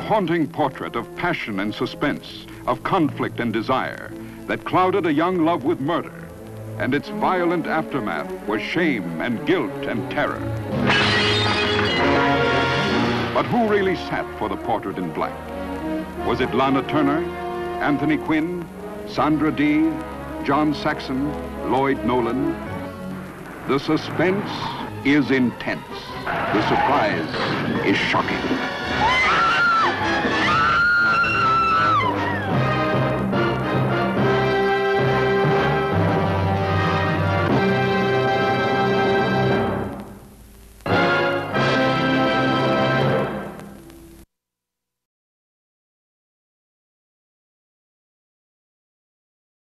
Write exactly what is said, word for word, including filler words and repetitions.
haunting portrait of passion and suspense, of conflict and desire that clouded a young love with murder, and its violent aftermath was shame and guilt and terror. But who really sat for the portrait in black? Was it Lana Turner, Anthony Quinn, Sandra Dee, John Saxon, Lloyd Nolan? The suspense is intense. The surprise is shocking.